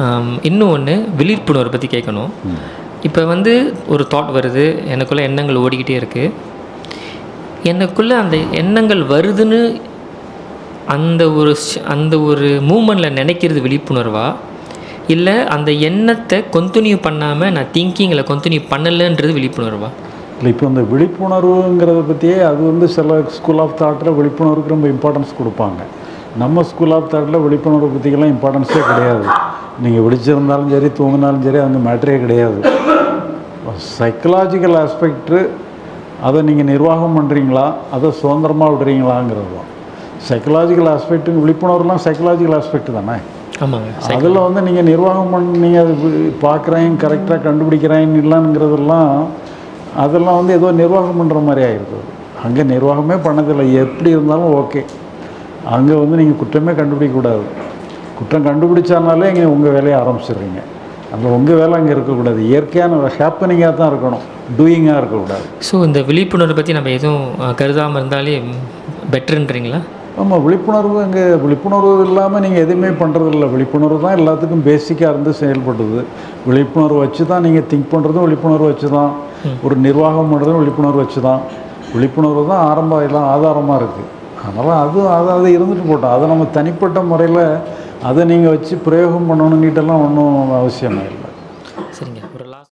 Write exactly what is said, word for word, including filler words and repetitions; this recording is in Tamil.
இன்னும் ஒன்று விழிப்புணர்வை பற்றி கேட்கணும். இப்போ வந்து ஒரு தாட் வருது, எனக்குள்ளே எண்ணங்கள் ஓடிக்கிட்டே இருக்குது. எனக்குள்ளே அந்த எண்ணங்கள் வருதுன்னு அந்த ஒரு அந்த ஒரு மூமெண்ட்டில் நினைக்கிறது விழிப்புணர்வா, இல்லை அந்த எண்ணத்தை கண்டினியூ பண்ணாமல் நான் திங்கிங்கில் கண்டினியூ பண்ணலைன்றது விழிப்புணர்வா? இல்லை, இப்போ இந்த விழிப்புணர்வுங்கிறத பற்றியே அது வந்து சில ஸ்கூல் ஆஃப் தாட்டில் விழிப்புணர்வுக்கு ரொம்ப இம்பார்ட்டன்ஸ் கொடுப்பாங்க. நம்ம ஸ்கூல் ஆஃப் தாட்டில் விழிப்புணர்வு பற்றிக்கெல்லாம் இம்பார்ட்டன்ஸே கிடையாது. நீங்கள் விழிச்சிருந்தாலும் சரி, தூங்கினாலும் சரி, அந்த மேட்டரே கிடையாது. சைக்கலாஜிக்கல் ஆஸ்பெக்டு அதை நீங்கள் நிர்வாகம் பண்ணுறீங்களா, அதை சுதந்திரமாக விடுறீங்களாங்கிறது தான். சைக்கலாஜிக்கல் ஆஸ்பெக்ட்டு விழிப்புணர்வுலாம் சைக்கலாஜிக்கல் ஆஸ்பெக்ட் தானே. ஆமாங்க. அதில் வந்து நீங்கள் நிர்வாகம் பண்ணி நீங்கள் அது பார்க்குறேன், கரெக்டாக கண்டுபிடிக்கிறேன் இல்லைங்கிறதெல்லாம் அதெல்லாம் வந்து ஏதோ நிர்வாகம் பண்ணுற மாதிரி ஆகிருக்குது. அங்கே நிர்வாகமே பண்ணதில்லை. எப்படி இருந்தாலும் ஓகே, அங்கே வந்து நீங்கள் குற்றமே கண்டுபிடிக்கக்கூடாது. குற்றம் கண்டுபிடிச்சானாலே இங்கே உங்கள் வேலையை ஆரம்பிச்சிடுறீங்க. அந்த உங்கள் வேலை அங்கே இருக்கக்கூடாது. இயற்கையான ஹேப்பனிங்காக தான் இருக்கணும், டூயிங்காக இருக்கக்கூடாது. ஸோ இந்த விழிப்புணர்வை பற்றி நம்ம எதுவும் கருதாமல் இருந்தாலே பெட்டருன்றீங்களா? ஆமாம், விழிப்புணர்வு அங்கே விழிப்புணர்வு இல்லாமல் நீங்கள் எதுவுமே பண்ணுறதில்ல. விழிப்புணர்வு தான் எல்லாத்துக்கும் பேசிக்காக இருந்து செயல்படுது. விழிப்புணர்வு வச்சு தான் நீங்கள் திங்க் பண்ணுறதும் விழிப்புணர்வு வச்சு தான், ஒரு நிர்வாகம் பண்ணுறதும் விழிப்புணர்வு வச்சு தான். விழிப்புணர்வு தான் ஆரம்பம் எல்லாம் ஆதாரமாக இருக்குது. அதனால் அது அதாவது இருந்துட்டு போட்டோம். அதை நம்ம தனிப்பட்ட முறையில் அதை நீங்கள் வச்சு பிரயோகம் பண்ணணுன்னுட்டெல்லாம் ஒன்றும் அவசியமாக இல்லை.